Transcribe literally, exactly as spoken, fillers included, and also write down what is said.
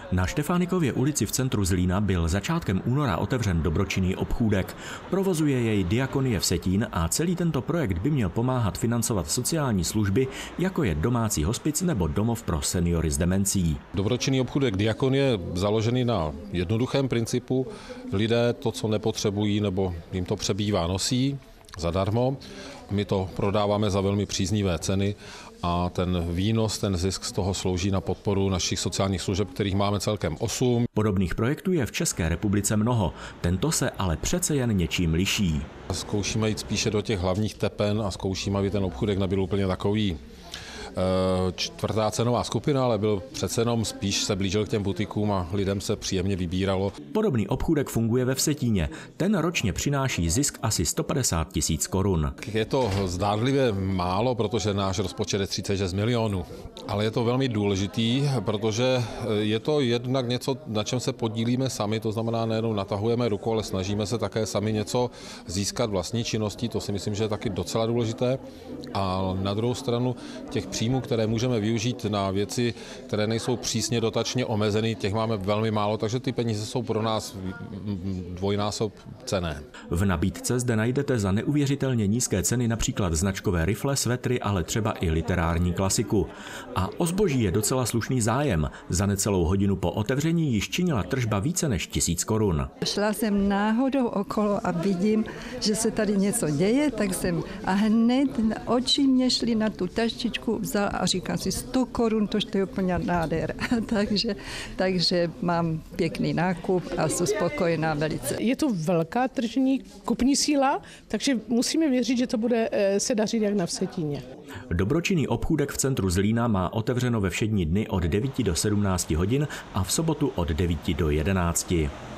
Na Štefánikově ulici v centru Zlína byl začátkem února otevřen dobročinný obchůdek. Provozuje jej Diakonie Vsetín a celý tento projekt by měl pomáhat financovat sociální služby, jako je domácí hospic nebo domov pro seniory s demencí. Dobročinný obchůdek Diakonie je založený na jednoduchém principu. Lidé to, co nepotřebují nebo jim to přebývá, nosí zadarmo. My to prodáváme za velmi příznivé ceny a ten výnos, ten zisk z toho slouží na podporu našich sociálních služeb, kterých máme celkem osm. Podobných projektů je v České republice mnoho, tento se ale přece jen něčím liší. Zkoušíme jít spíše do těch hlavních tepen a zkoušíme, aby ten obchůdek nebyl úplně takový čtvrtá cenová skupina, ale byl přece jenom spíš se blížil k těm butikům a lidem se příjemně vybíralo. Podobný obchůdek funguje ve Vsetíně. Ten ročně přináší zisk asi sto padesát tisíc korun. Je to zdánlivě málo, protože náš rozpočet je třicet šest milionů, ale je to velmi důležitý, protože je to jednak něco, na čem se podílíme sami, to znamená nejenom natahujeme ruku, ale snažíme se také sami něco získat vlastní činností, to si myslím, že je taky docela důležité. A na druhou stranu těch příjmů, které můžeme využít na věci, které nejsou přísně dotačně omezeny, těch máme velmi málo, takže ty peníze jsou pro nás dvojnásob cenné. V nabídce zde najdete za neuvěřitelně nízké ceny například značkové rifle, svetry, ale třeba i literární klasiku. A o zboží je docela slušný zájem. Za necelou hodinu po otevření již činila tržba více než tisíc korun. Šla jsem náhodou okolo a vidím, že se tady něco děje, tak jsem a hned oči mě šly na tu taštičku, vzal a říkám si sto korun, to je úplně nádher. takže, takže mám pěkný nákup a jsem spokojená velice. Je to velká tržní kupní síla, takže musíme věřit, že to bude se dařit jak na Vsetíně. Dobročinný obchůdek v centru Zlína má otevřeno ve všední dny od devíti do sedmnácti hodin a v sobotu od devíti do jedenácti.